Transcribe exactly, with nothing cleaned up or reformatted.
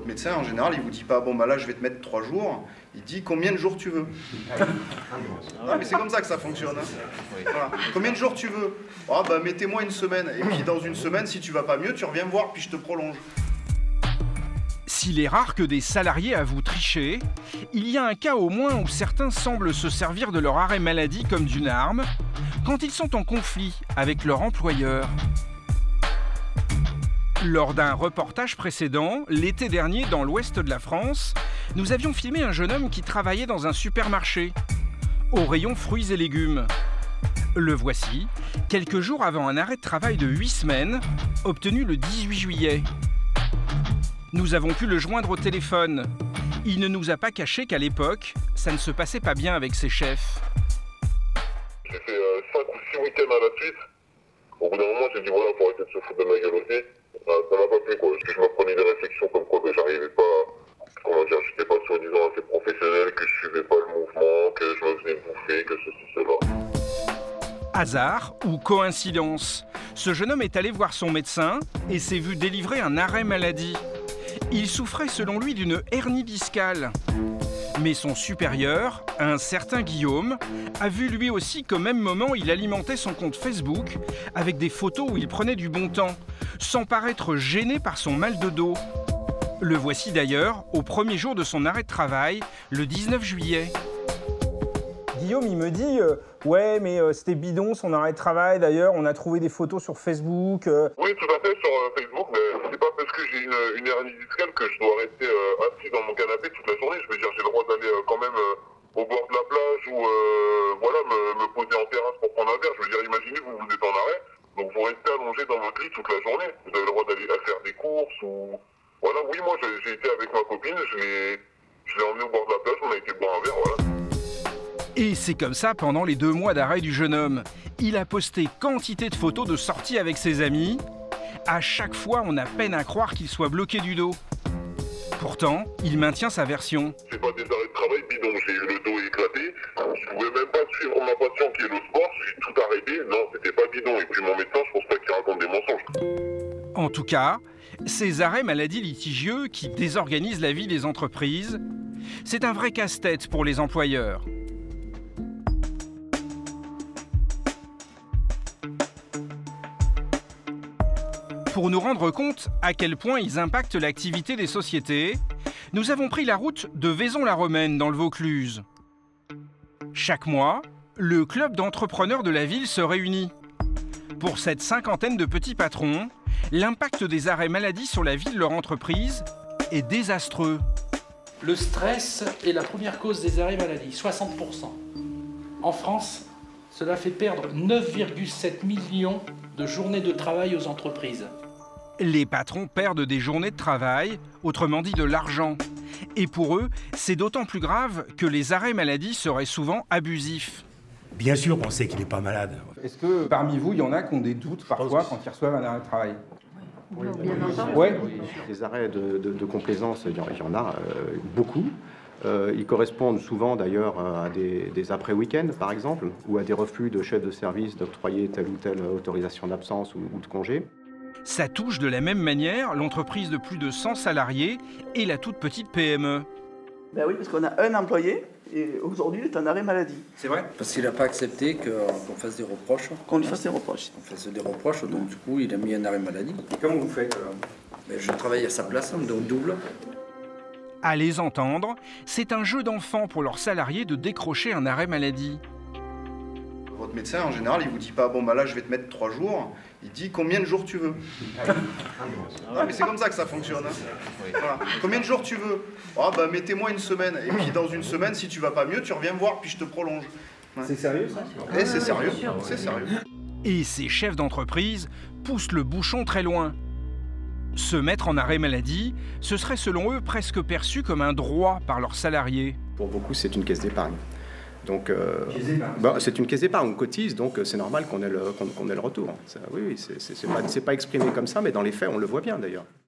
médecin, en général, il vous dit pas, bon, bah là, je vais te mettre trois jours. Il dit combien de jours tu veux. Non, mais c'est comme ça que ça fonctionne. Hein. Voilà. Combien de jours tu veux. Ah, bah, mettez-moi une semaine. Et puis, dans une semaine, si tu vas pas mieux, tu reviens me voir, puis je te prolonge. S'il est rare que des salariés avouent tricher, il y a un cas au moins où certains semblent se servir de leur arrêt maladie comme d'une arme, quand ils sont en conflit avec leur employeur. Lors d'un reportage précédent, l'été dernier dans l'ouest de la France, nous avions filmé un jeune homme qui travaillait dans un supermarché, au rayon fruits et légumes. Le voici, quelques jours avant un arrêt de travail de huit semaines, obtenu le dix-huit juillet. Nous avons pu le joindre au téléphone. Il ne nous a pas caché qu'à l'époque, ça ne se passait pas bien avec ses chefs. J'ai fait euh, cinq ou six week-ends à la suite. Au bout d'un moment, j'ai dit voilà, faut arrêter de se foutre de ma gueule aussi. Euh, ça m'a pas plu, quoi. Parce que je me prenais des réflexions comme quoi que j'arrivais pas, comment dire, j'étais pas soi-disant assez professionnel, que je suivais pas le mouvement, que je me faisais bouffer, que ceci, cela. Hasard ou coïncidence, ce jeune homme est allé voir son médecin et s'est vu délivrer un arrêt maladie. Il souffrait selon lui d'une hernie discale. Mais son supérieur, un certain Guillaume, a vu lui aussi qu'au même moment il alimentait son compte Facebook avec des photos où il prenait du bon temps, sans paraître gêné par son mal de dos. Le voici d'ailleurs au premier jour de son arrêt de travail, le dix-neuf juillet. Guillaume, il me dit euh, ouais, mais euh, c'était bidon son arrêt de travail. D'ailleurs, on a trouvé des photos sur Facebook. Euh... Oui, tout à fait, sur euh, Facebook, mais c'est pas parce que j'ai une, une hernie discale que je dois rester euh, assis dans mon canapé toute la journée. Je veux dire, j'ai le droit d'aller euh, quand même euh, au bord de la plage ou euh, voilà, me, me poser en terrasse pour prendre un verre. Je veux dire, imaginez, vous, vous êtes en arrêt, donc vous restez allongé dans votre lit toute la journée. Vous avez le droit d'aller à faire des courses ou... Voilà, oui, moi, j'ai été avec ma copine, je l'ai emmené au bord de la plage, on a été boire un verre, voilà. Et c'est comme ça pendant les deux mois d'arrêt du jeune homme. Il a posté quantité de photos de sorties avec ses amis. À chaque fois, on a peine à croire qu'il soit bloqué du dos. Pourtant, il maintient sa version. C'est pas des arrêts de travail bidon, j'ai eu le dos éclaté. Je pouvais même pas suivre ma passion qui est le sport, j'ai tout arrêté. Non, c'était pas bidon. Et puis mon médecin, je pense pas qu'il raconte des mensonges. En tout cas, ces arrêts maladie litigieux qui désorganisent la vie des entreprises, c'est un vrai casse-tête pour les employeurs. Pour nous rendre compte à quel point ils impactent l'activité des sociétés, nous avons pris la route de Vaison-la-Romaine dans le Vaucluse. Chaque mois, le club d'entrepreneurs de la ville se réunit. Pour cette cinquantaine de petits patrons, l'impact des arrêts maladie sur la vie de leur entreprise est désastreux. Le stress est la première cause des arrêts maladie, soixante pour cent. En France, cela fait perdre neuf virgule sept millions de journées de travail aux entreprises. Les patrons perdent des journées de travail, autrement dit de l'argent. Et pour eux, c'est d'autant plus grave que les arrêts maladie seraient souvent abusifs. Bien sûr, on sait qu'il n'est pas malade. Est-ce que parmi vous, il y en a qui ont des doutes parfois quand ils reçoivent un arrêt de travail? Oui, bien entendu. Ouais. Les arrêts de, de, de complaisance, il y en a euh, beaucoup. Euh, ils correspondent souvent d'ailleurs à des, des après-week-ends, par exemple, ou à des refus de chefs de service d'octroyer telle ou telle autorisation d'absence ou, ou de congé. Ça touche de la même manière l'entreprise de plus de cent salariés et la toute petite P M E. Ben oui, parce qu'on a un employé et aujourd'hui il est en arrêt maladie. C'est vrai? Parce qu'il n'a pas accepté qu'on fasse des reproches. Qu'on lui fasse des reproches. On fasse des reproches, donc du coup il a mis un arrêt maladie. Comment vous faites alors? Ben, je travaille à sa place, donc double. À les entendre, c'est un jeu d'enfant pour leurs salariés de décrocher un arrêt maladie. Votre médecin, en général, il vous dit pas, bon, bah là, je vais te mettre trois jours. Il dit combien de jours tu veux. Non, mais c'est comme ça que ça fonctionne. Hein. Voilà. Combien de jours tu veux. Ah, bah, mettez-moi une semaine. Et puis, dans une semaine, si tu vas pas mieux, tu reviens me voir, puis je te prolonge. Ouais. C'est sérieux, ça? Et c'est sérieux. C'est sérieux. Et ces chefs d'entreprise poussent le bouchon très loin. Se mettre en arrêt maladie, ce serait selon eux presque perçu comme un droit par leurs salariés. Pour beaucoup, c'est une caisse d'épargne. Donc, euh, bah, c'est une caisse d'épargne, on cotise, donc c'est normal qu'on ait, qu'on, qu'on ait le retour. Ça, oui, oui, c'est pas, c'est pas exprimé comme ça, mais dans les faits, on le voit bien d'ailleurs.